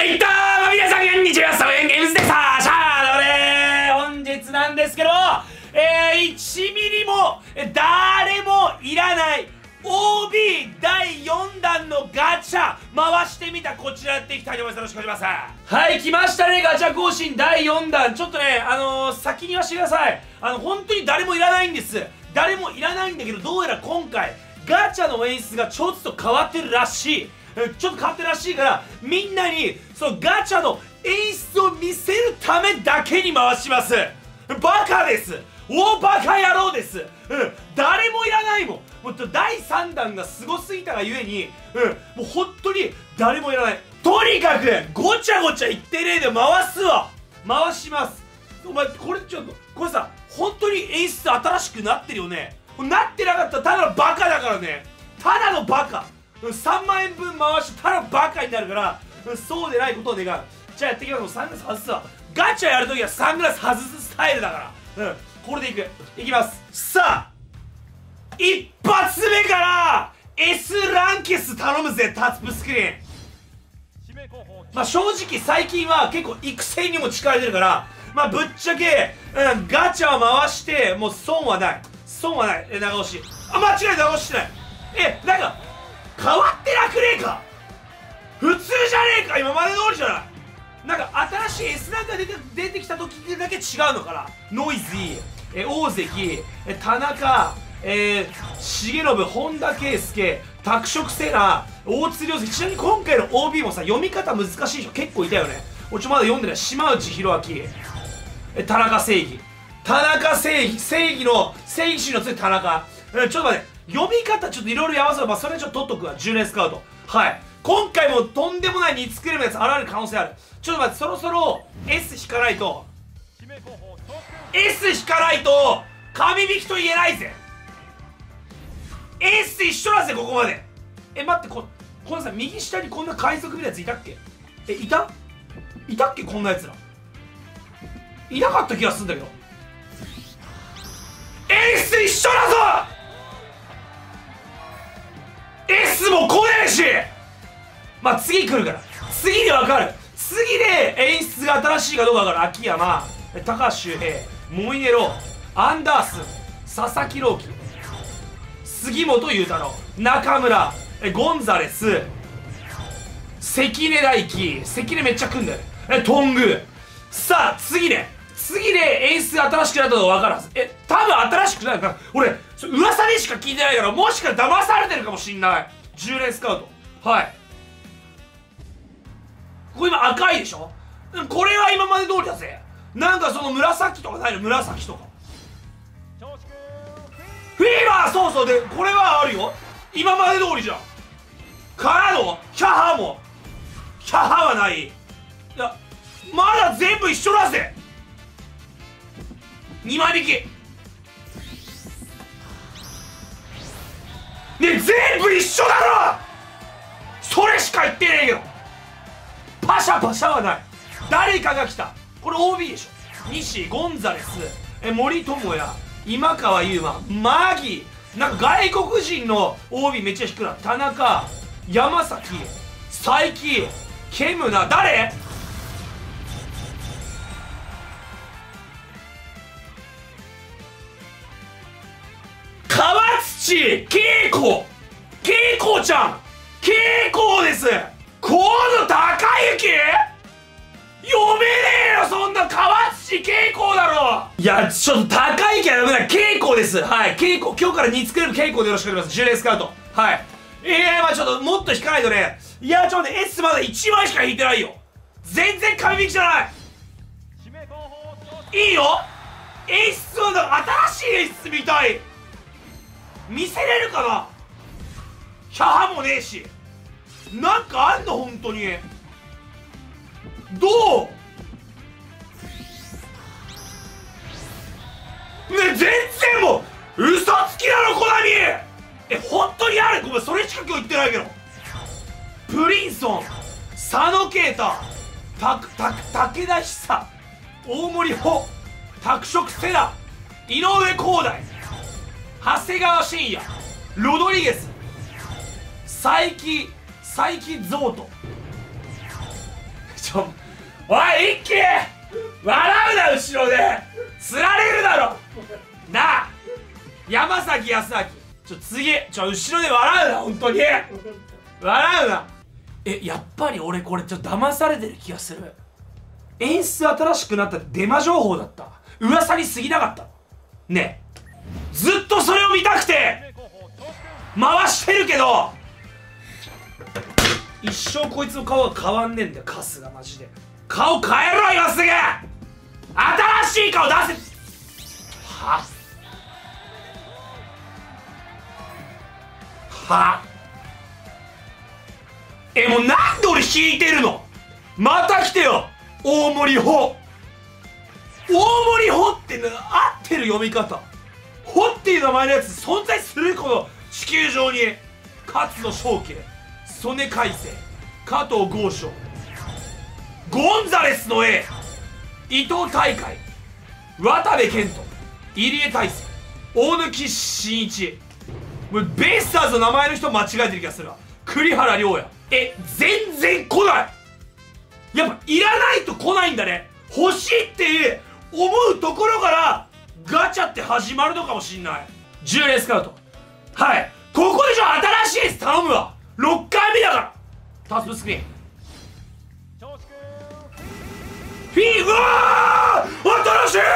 はいどうも皆さんこんにちは、サメンゲームズです。シャードで本日なんですけど、1ミリも誰もいらない OB 第4弾のガチャ回してみた、こちらやっていきたいと思います。よろしくお願いします。はい、来ましたね、ガチャ更新第4弾。ちょっとね、先に言わせてください。本当に誰もいらないんです。誰もいらないんだけど、どうやら今回ガチャの演出がちょっと変わってるらしい。ちょっと変わってるらしいから、みんなにそのガチャの演出を見せるためだけに回します。バカです。大バカ野郎です。誰もいらないもん。もっと第3弾がすごすぎたがゆえに、もう本当に誰もいらない。とにかくごちゃごちゃ言ってねえで回すわ。回します。お前これちょっとこれさ、本当に演出新しくなってるよね。なってなかったらただのバカだからね。ただのバカ。3万円分回してただバカになるから、そうでないことを願う。じゃあやっていきます。サングラス外すわ。ガチャやるときはサングラス外すスタイルだから、これでいきます。さあ一発目から S ランケス頼むぜ。タップスクリーン。まあ正直最近は結構育成にも力入れてるから、まあぶっちゃけ、ガチャを回してもう損はない。損はない。長押し、間違い長押ししてない。なんか変わってなくねえか。普通じゃねえか。今まで通りじゃない。なんか新しい S ランが出てきた時だけ違うのかな。ノイズー、大関、田中、重信、本田圭佑、拓殖セナ、大津亮介。ちなみに今回の OB もさ、読み方難しい人結構いたよね。俺まだ読んでない。島内宏明、田中正義、正義心の強い田中。ちょっと待って、読み方ちょっといろいろやわせば、それちょっと取っとくわ。10年スカウト。はい、今回もとんでもない2作れるやつ現れる可能性ある。ちょっと待って、そろそろ S 引かないと、 S 引かないと神引きと言えないぜ。 S 一緒なんぜここまで。待って、このさ、右下にこんな海賊みたいなやついたっけ。いたっけ、こんなやつらいなかった気がするんだけど。 S 一緒だぞ。 S も来ねえし。まあ次来るから、次で分かる。次で演出が新しいかどうか分かる。秋山、高橋周平、モイネロ、アンダースン、佐々木朗希、杉本裕太郎、中村、ゴンザレス、関根大輝。関根めっちゃ来んだよね。頓宮。さあ次で演出が新しくなったのが分かるはず。多分新しくないから、俺噂でしか聞いてないから、もしかしたら騙されてるかもしんない。10連スカウト。はい、これ今赤いでしょ。これは今まで通りだぜ。なんかその紫とかないの。紫とかフィーバー、そうで、これはあるよ。今まで通りじゃん。からのキャハも、キャハはない。いやまだ全部一緒だぜ。2枚引きね、全部一緒だろ。それしか言ってねえよ。パシャパシャはない。誰かが来た。これ OB でしょ。西ゴンザレス、森友哉、今川優馬、マギー。なんか外国人の OB めっちゃ引くな。田中、山崎、佐伯、ケムナ。誰？川土恵子ちゃん、恵子です。河野孝之読めねえよ、そんな。川土恵子だろ。いやちょっと高いからダメだ。恵子です。はい、恵子。今日から2作れる恵子でよろしくお願いします。10連スカウト。はい、まあちょっともっと引かないとね。いやちょっとね、 S まだ1枚しか引いてないよ。全然神引きじゃない。いいよ、演出はだから新しい演出見たい。見せれるかな。キャハもねえし。なんかあんの本当に。どうね、全然もう嘘つきなのコナミ。本当にある。ごめん、それしか今日言ってないけど。プリンソン、佐野啓太、武田久、大森穂、拓殖セナ、井上光大、長谷川慎也、ロドリゲス、佐伯ゾート。 おい一気笑うな後ろで釣られるだろなあ山崎康明次後ろで笑うな本当に笑うなやっぱり俺これ騙されてる気がする演出新しくなったデマ情報だった噂に過ぎなかったねえずっとそれを見たくて回してるけど一生こいつの顔が変わんねえんだよカスがマジで顔変えろ今すぐ新しい顔出せもうなんで俺引いてるのまた来てよ大森穂って合ってる読み方穂っていう名前のやつ存在するこの地球上に勝野翔慶曽根海星加藤豪将ゴンザレスの A 伊藤大海渡部健人入江大輔大貫慎一もうベイスターズの名前の人間違えてる気がするわ栗原良也全然来ないやっぱいらないと来ないんだね欲しいって思うところからガチャって始まるのかもしんない10連スカウトはいここで新しいやつ頼むわ6回目だからタスクスクリーンフィーうわー新しい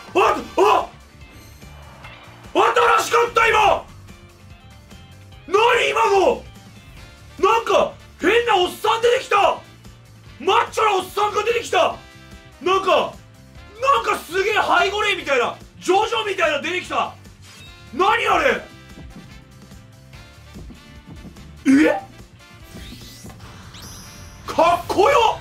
新しかった今何今のなんか変なおっさん出てきたマッチョなおっさんが出てきたなんかすげえハイゴレイみたいなジョジョみたいな出てきた何あれかっこよ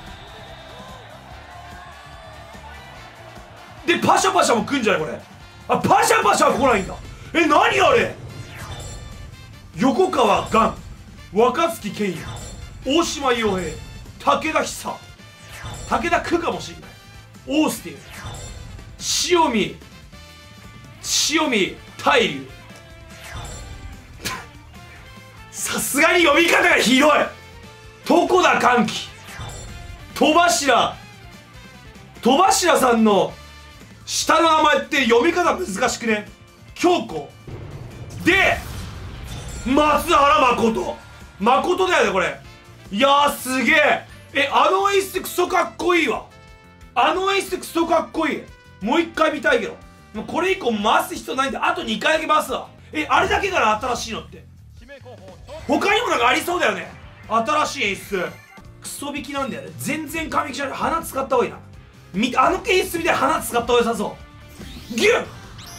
でパシャパシャも来んじゃないこれパシャパシャは来ないんだ何あれ横川ガン若槻健也大島洋平武田久武田久かもしれないオースティン塩見大龍さすがに読み方がひどい床田寛樹戸柱さんの下の名前って読み方難しくね京子で松原誠だよねこれいやーすげえあの演出クソかっこいいわもう一回見たいけどもうこれ以降回す必要ないんであと2回だけ回すわあれだけかな新しいのって他にもなんかありそうだよね新しい演出クソ引きなんだよね全然完璧じゃない鼻使った方がいいなあの演出みたいな鼻使った方が良さそうギュッ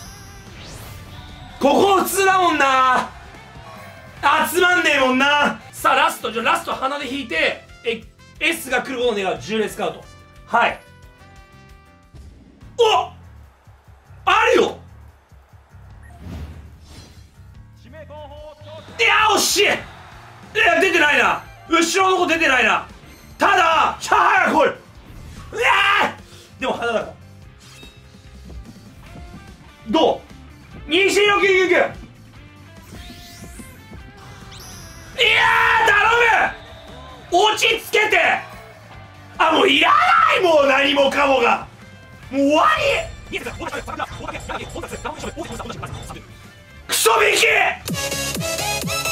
ここ普通だもんな集まんねえもんなさあラスト鼻で引いてS が来ることを願う10レスカウトはいおあるよいや惜しいいや出てないな後ろの子出てないなただ早く来いでも鼻だからどう2進の99いや頼む落ち着けてもういらないもう何もかもがもう終わりクソ引き